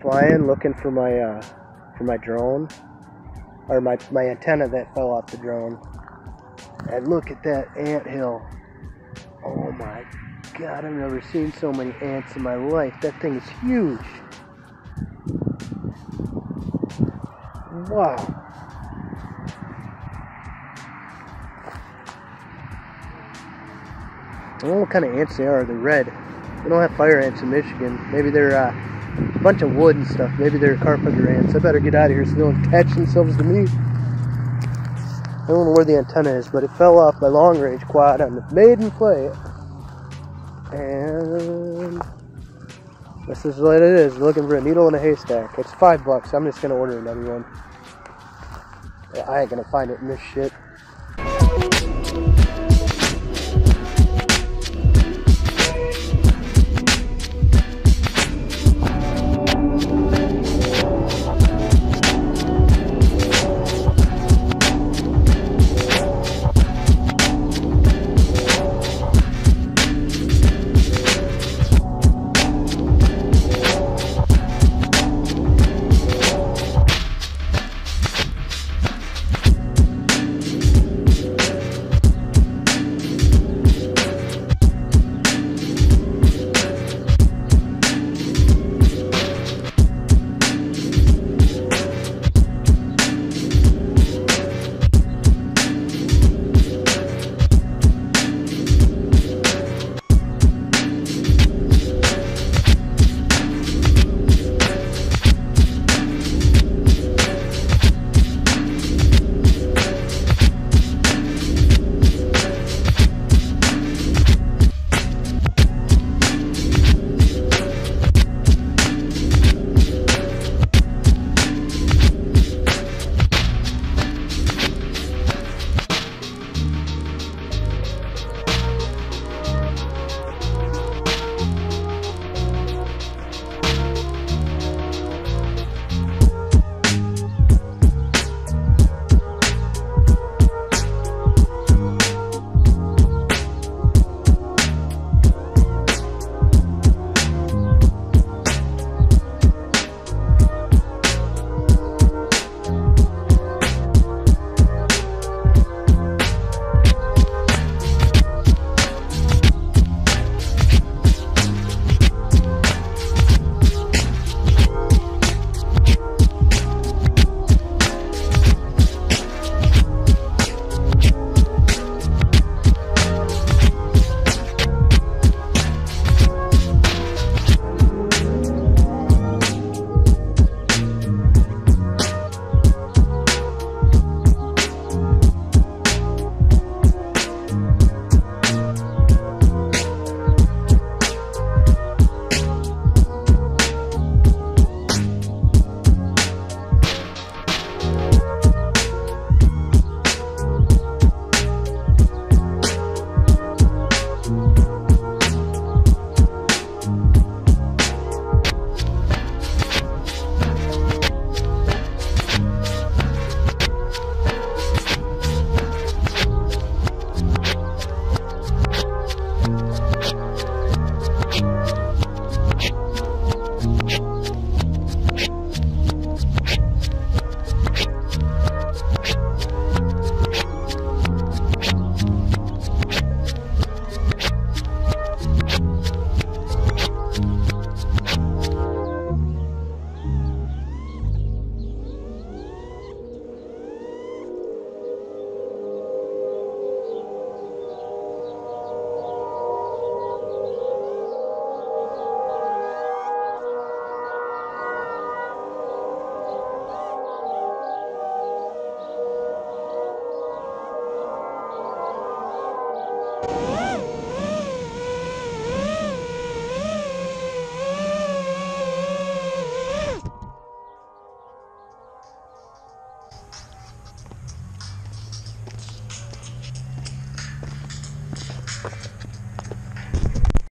flying looking for my drone, or my antenna that fell off the drone. And look at that anthill. Oh my God, I've never seen so many ants in my life. That thing is huge. Wow. I don't know what kind of ants they are. They're red. We don't have fire ants in Michigan. Maybe they're a bunch of wood and stuff. Maybe they're carpenter ants. I better get out of here so they don't attach themselves to me. I don't know where the antenna is, but it fell off my long range quad on the maiden flight. And this is what it is. Looking for a needle in a haystack. It's $5. I'm just gonna order another one. I ain't gonna find it in this shit.